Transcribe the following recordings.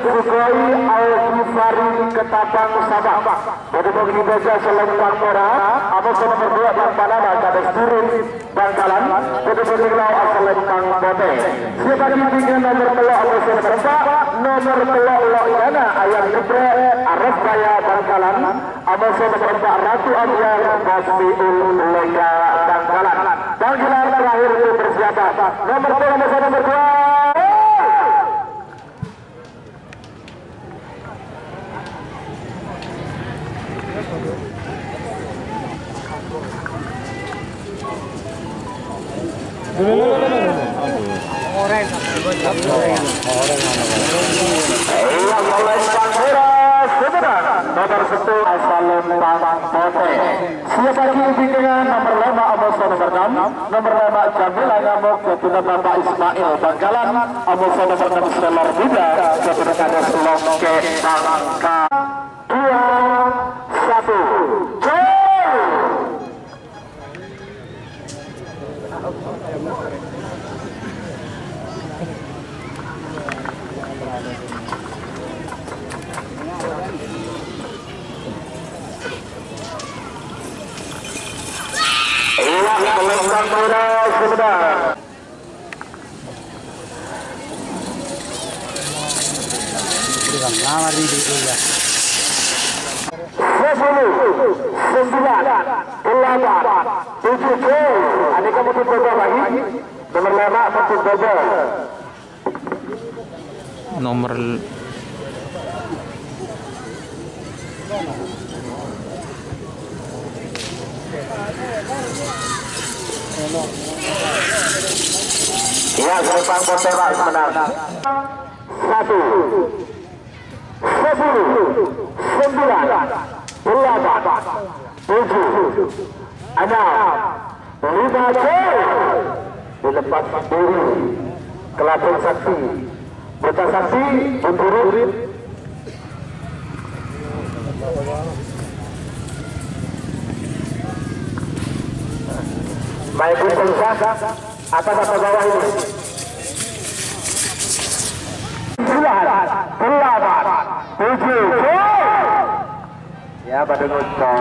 Sugoi Al-Ghifari Ketapang Sabah. Pada pagi baca selempang merah. Apa nomor 2 Bang Panama Kades Turun Bangkalan. Pada pagi lau Selempang Bote. Siapa yang tinggal nomor telok atau nomor 4 nomor telok Lok Idana Ayam Gebre Arif Raya Bangkalan. Apa nomor 4 Ratu Abiar Basmiul Lega Bangkalan. Bangkalan terakhir itu bersiapa. Nomor 2 nomor 1 Selempang Bote. Siapa lagi dengan nomor 5 Amos nomor 6 nomor 5 Jamila Ngamuk kepada Bapak Ismail Bangkalan Amos nomor 6 Stellar Buddha kepada Kades Longke Bangka 2 1 Selempang merah sebentar. Ada kamu coba lagi. Nomor 5 satu double. Nomor ya, Selempang Bote Pak sebenarnya 1 10 9 8 7 6 5 dilepas diri Kelabang Sakti Bocah Sakti Bunturit baik Bunturit atas atau bawah ini 9 8 7 ya pada ngocong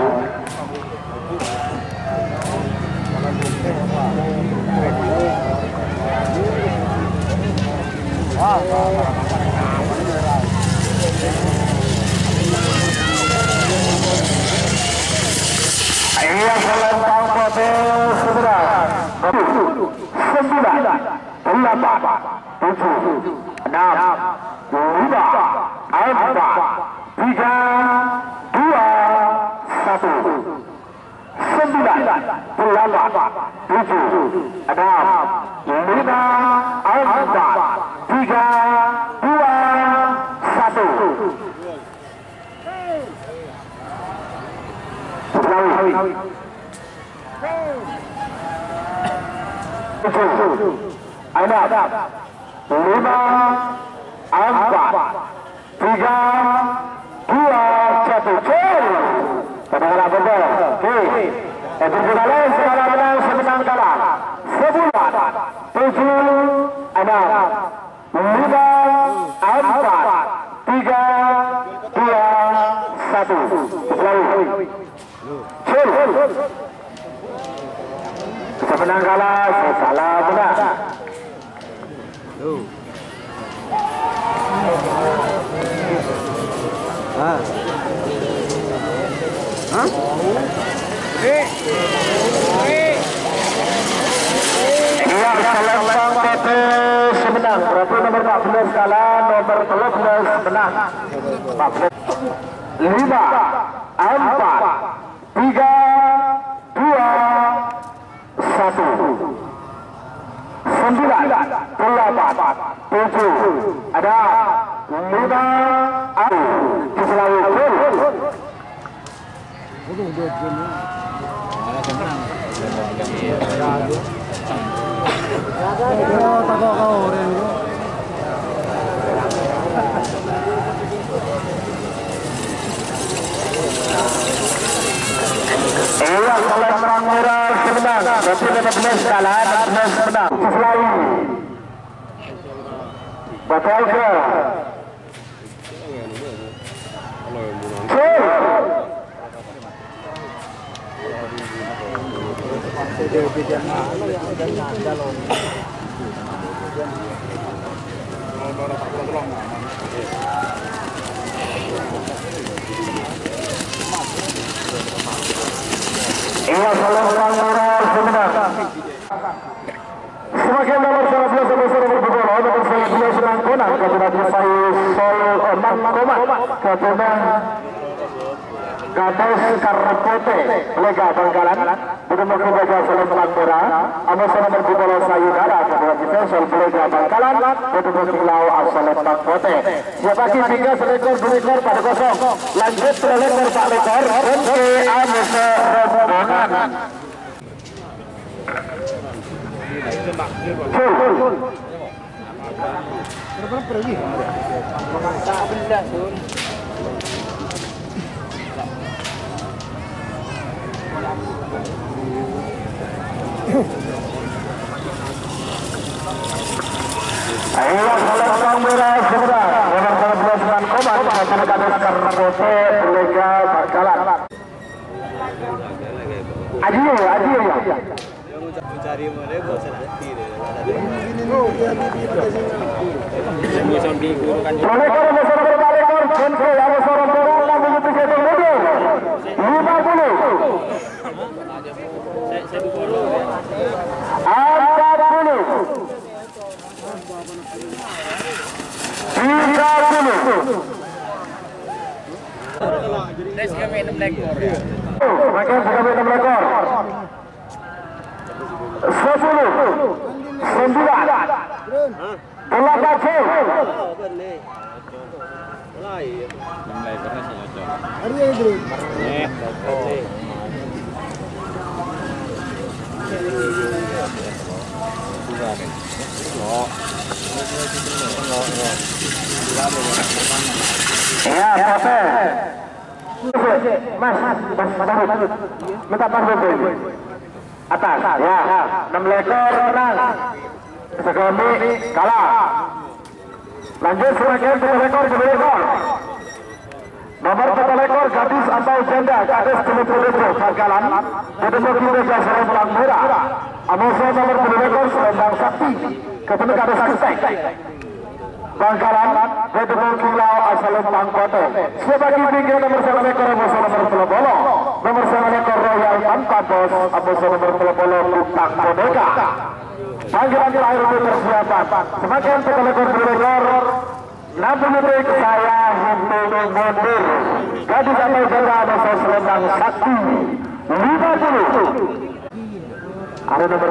iya Selempang Bote segera 9 8 7 6 5 4 3 2 1 katakanlah betul. Oke. Berjalan sekarang semenang kalah. 10 7 6 5 4 3 2 1 selalu. Semenang kalah salah benar. Selempang Bote semenang. Berapa nomor 14 kalah, nomor 13 menang. 14 5 4 3 2 1 9 8 7 ada 5 selalu iya, Selempang merah semenang. Berarti 15 kalah, 16 menang. Selain Bapak Iya, salam merah sebentar. Semakin nomor 11 nomor berbola nomor 11 serang konang kepada saya Sol Oman Koma kepada Kades Karpote Lega Bangkalan bertemu kepada salam Langkora nomor nomor berbola Sayudara kepada kita Sol Lega Bangkalan bertemu Kilau Asal Karpote. Siapa tiga selekor 2 ekor pada kosong lanjut selekor 4 ekor ke Amesa Rombongan. Ayo salam merah sebentar. Nomor 11 Koman kepada Kades Karpote Lega Bangkalan. Aji ya. Mencari mana bosan hati deh. Lekor besar berbalekor kunci yang seorang orang begitu jatuh mundur Ya, Mas, minta pasang dulu. Atas, ya, 6 lekor orang. Sekomi kalah. Lanjut serangkaian 2 ekor 2 ekor. Nomor 4 ekor gadis atau janda Kades Teluk Bangkalan bertemu kita Serembang Merah. Amoso nomor 2 ekor Serembang Sakti ketemu Kades Kestek Bangkalan bertemu Kilau Asal Bangkote. Sebagai tiga nomor 1 ekor Amoso nomor 10 Bolo. Nomor 1 ekor Royal tanpa bos Amoso nomor 10 Bolo Bintang Boneka. Panggilan terakhir untuk persiapan. Semakin 1 ekor 2 ekor 60 detik saya hitung mundur. Gadis atau janda Amoso Selendang Sakti 50. Ada nomor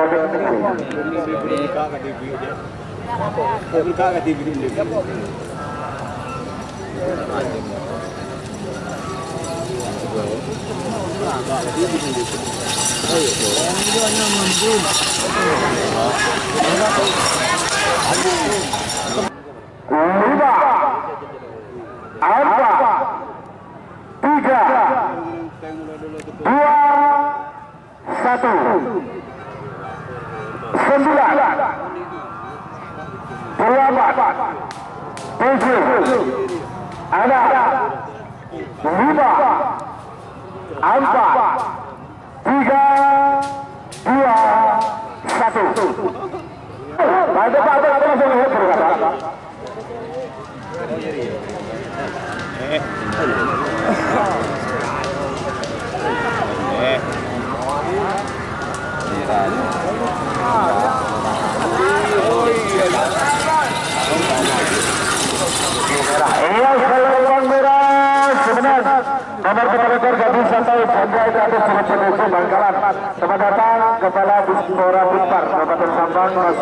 Bangkalan. Selamat datang Kepala Dispora Blitar Kabupaten Sampang Mas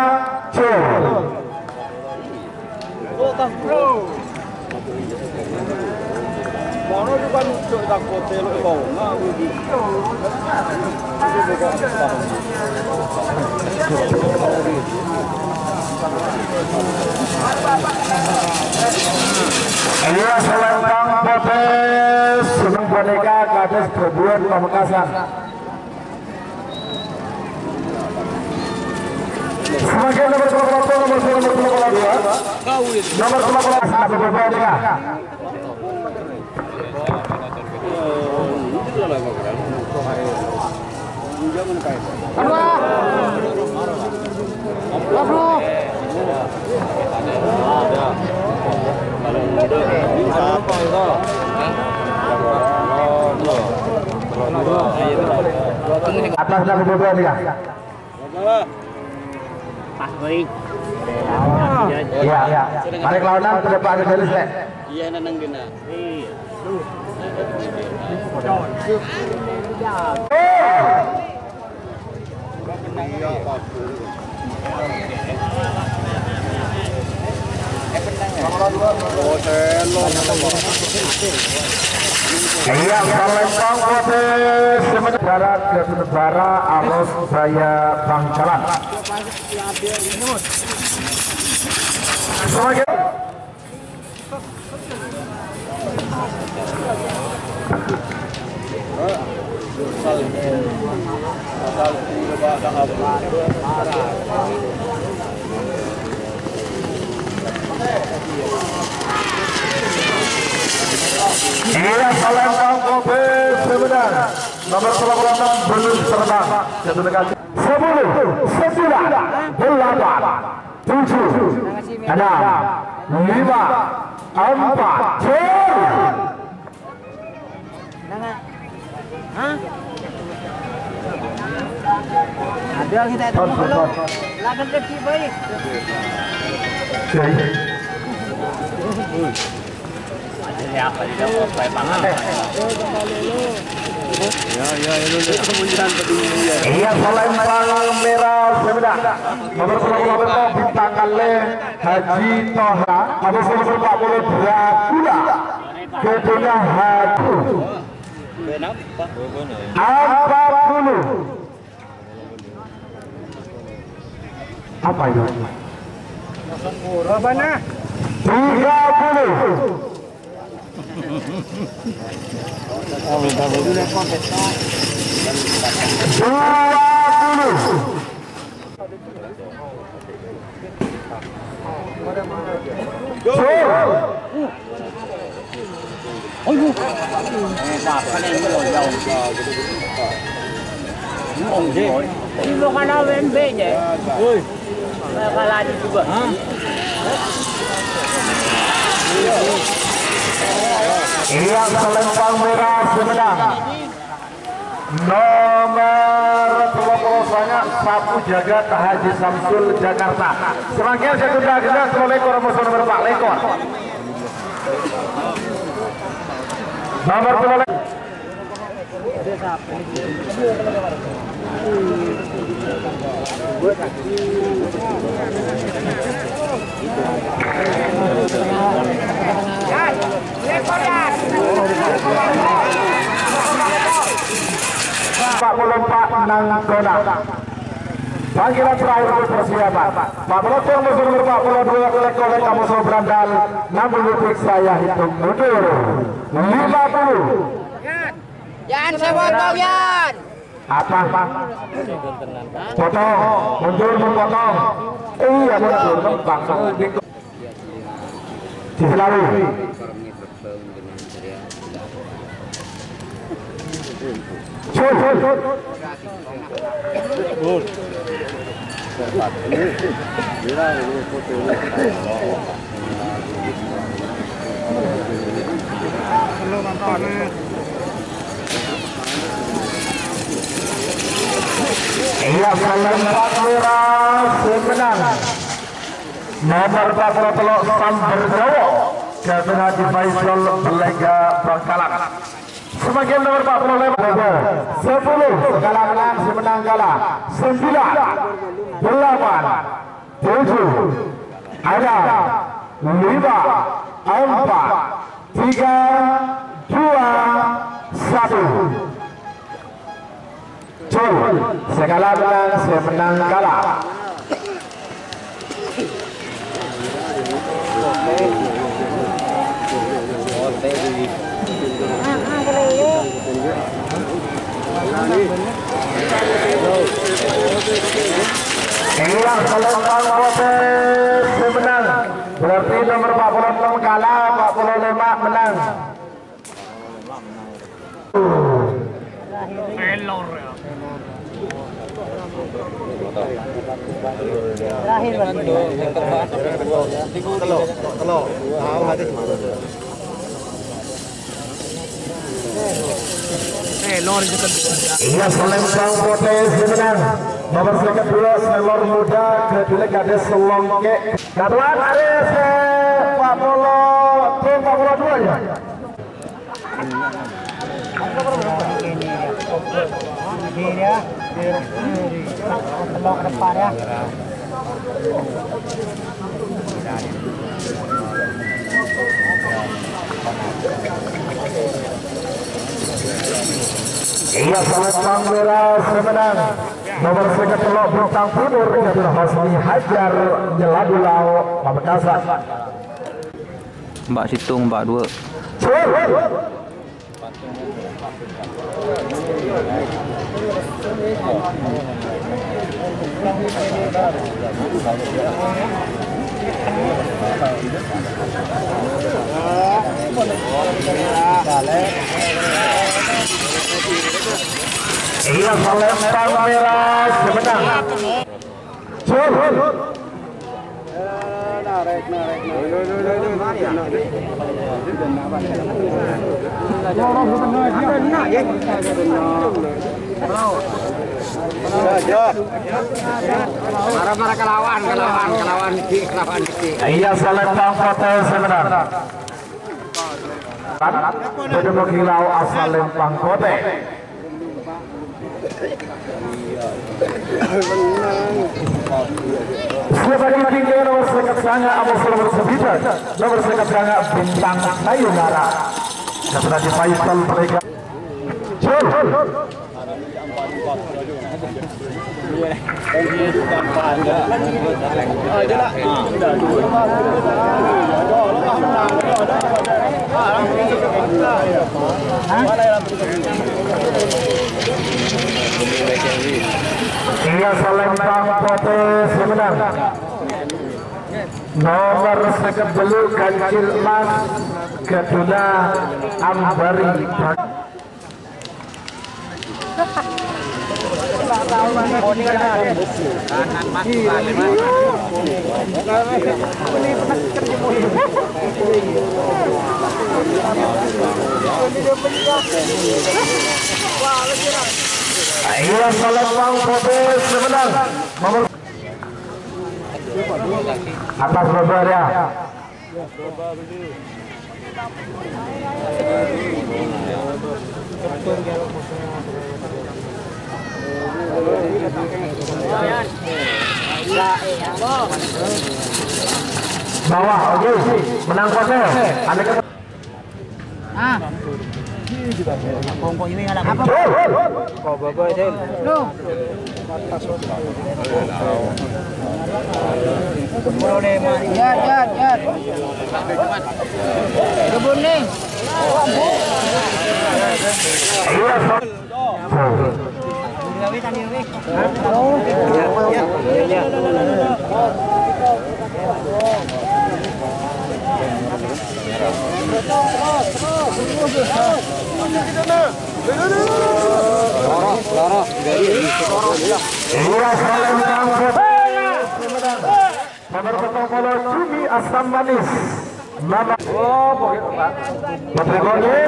Mono juga nucuk tak hotel kau nggak begitu. Iya, Selendang Potes Senang boneka Kades Kebuan Pamekasan. Semakin nomor 20 nomor 22 nomor 15 satu boneka. jangan kayak. Atas nama kedua dia. Pas baik. Iya. Mari lawanan ke depan ke Delis le. Iya nanang gina. Iya, Palembang Protes sementara Negara Arus Jaya Bangkalan. Sebagai iya, Palembang Protes sebenarnya nomor 96 belum terbang. 10, 9, 8, 7, 6, 5, 4, 4. Ada kita itu belum. Lagan kecil baik. Apa dia sampai pangan. Iya, Palembang Merah sebenarnya nomor 28 bintang kali Haji Toha nomor 42 Dracula kedua Hatu 40 apa itu? Berapa 30 Ini bukan AWMB nya. Kalah juga. Iya, Palembang Merah semenang nomor 20 banyak Sapu Jagat Haji Samsul Jakarta. Serangkaian sekunda agenda 10 ekor nomor 4 ekor. Nomor 10 44 Nanggona. Panggilan terakhir untuk persiapan. Pak Pelotong musuh nomor 42 oleh kamu so berandal. Namun detik saya hitung mundur 50. Yan, saya potong Yan. Apa? Potong, mundur memotong. Iya mundur bangsa. Dilalui. Iya, Palembang Merah semenang nomor 40 Samber Jawa Captain Haji Faisal Belega Bangkalan. Sebagian nomor 45 10 skala menang semenang kalah 9 8 7 ada 5 4 3 2 1 segala menang semenang kalah. Inilah Palembang Protes semenang. Berarti nomor 46 kalah, 45 menang. Iya, Selempang Potes menang. Nomor kedua Selor Muda kedua Kades Selongke. Kaduan Aris Pak Polo tim Pak Polo 2 ya. Telok depan ya. Iya, Selempang Merah menang. Nomor kedua Bintang Timur kedua Hosni Hajar Jeladulau Pamekasan. Mbak Situng, Mbak 2. Iya, Selempang Merah menang. Marah-marah kelawan. Iya, Selempang Potes menang. Kedua Kilau asal Lempang Kote. Sebagai tinggi nomor sekat sanga Amos nomor 9, nomor sekat sanga Bintang Sayunara. Setelah Faisal mereka. Iya, Selempang Potes menang. Nomor sekat dulu Kancil Mas kedua Ambari. Iya, Selempang Potes menang. Nomor atas beber ya. Bawah, oke, menang Potes. Ada ke Pokok ini anak apa? Kau bawa itu. Lu. Boleh mari. Ya. Kebun nih. Gawe tadi weh. Nomor protokol Cumi Asam Manis. Nama Patribonin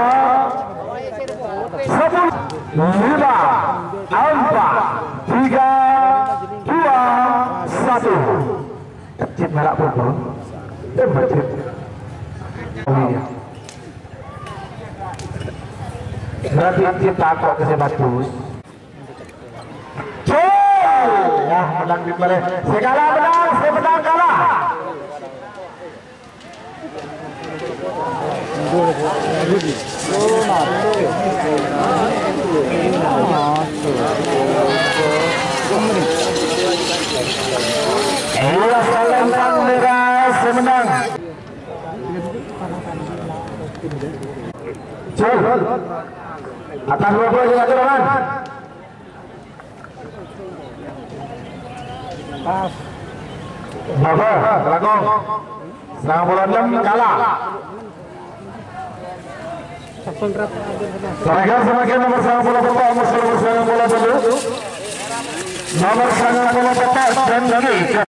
10 5 4 3 2 1. Kecil merah pukul. Kecil. Berarti kita kok ke Sebatus. Ya, menang di balik. Segala menang, semenang kalah. Iya, Selempang Merah semenang. Atas 20 ya teman. Bapak, Telagong. Serang bola 6 kalah. Seragam semakin nomor serang bola Bapak, nomor serang bola dulu. Nomor 90 petak dan lagi